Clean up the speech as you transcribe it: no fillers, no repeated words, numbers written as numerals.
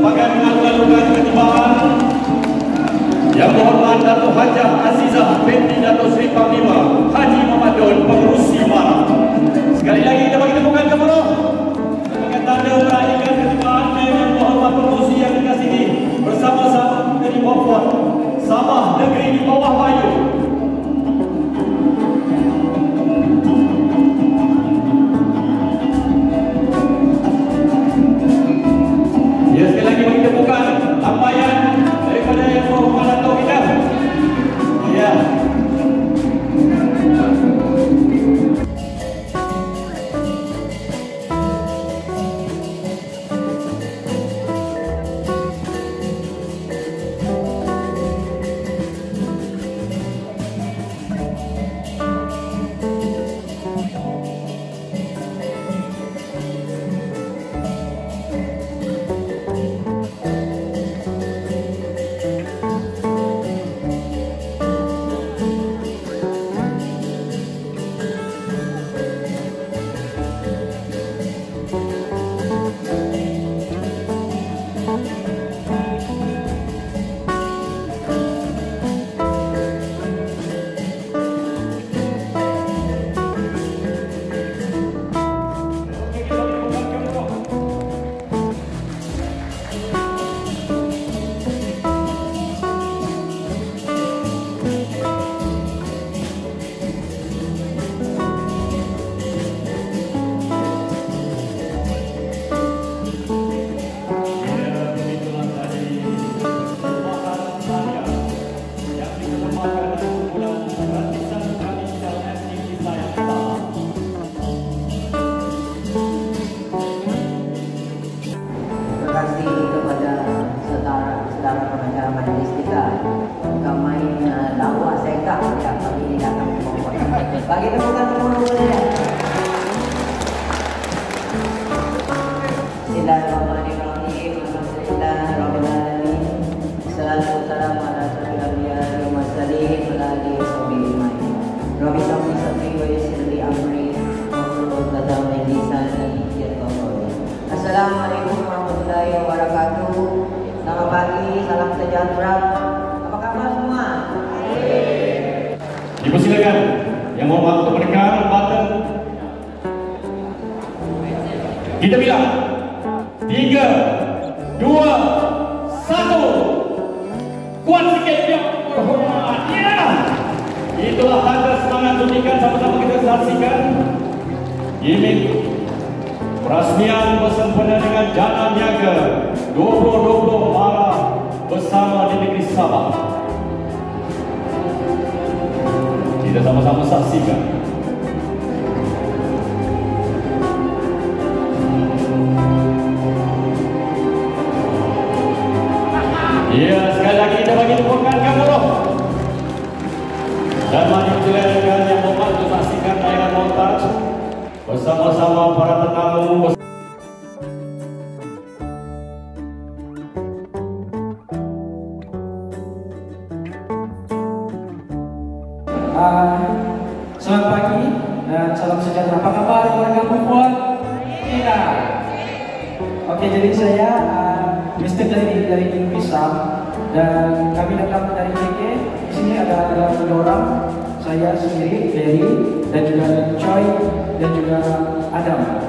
sebagai mengalu-alukan ketibaan Yang Berhormat Datuk Hajah Azizah binti Datuk Seri Panglima Haji Mamadun Pengerusi Mara. Sekali lagi kita bagi tepukan kepada sebagai tanda meraihkan ketibaan Yang Berhormat Pengerusi yang dikasihi bersama-sama dari Wafat Sabah Negeri di Bawah Bayu. Ya, sekali lagi bagi tepukan lambaian daripada Yang Berhormat Datuk kita. Ya. Bagi tepukan dulu ya. Bismillahirrahmanirrahim. Alhamdulillahirrahmanirrahim. Salatu wassalamu ala asyrofil anbiya'i wal mursalin wa ala alihi washabbihi ajma'in. Rabbi shrah sadri wa yassir li amri wahlul 'uqdatam min lisani yafqahu qawli. Assalamualaikum warahmatullahi wabarakatuh. Selamat pagi, salam sejahtera. Apa kabar semua? Dipersilakan Yang Berhormat untuk menekan button. Kita bilang 3, 2, 1. Kuat sikit Yang Berhormat. Ya. Itulah tanda semangat suntikan. Sama-sama kita saksikan gimik perasmian bersempena dengan Jana Niaga 2020 Mara bersama di negeri Sabah. Kita sama-sama saksikan. Ya, sekali lagi kita bagi tepukan kepada dan mari silakan Yang Berhormat untuk saksikan tayangan montaj bersama-sama para tetamu. Selamat pagi dan salam sejahtera. Apa kabar keluarga Mufwat? Kita. Oke, jadi saya Mister dari Kisam dan kami datang dari JK. Di sini ada 3 orang. Saya sendiri, Ferry, dan juga Choi dan juga Adam.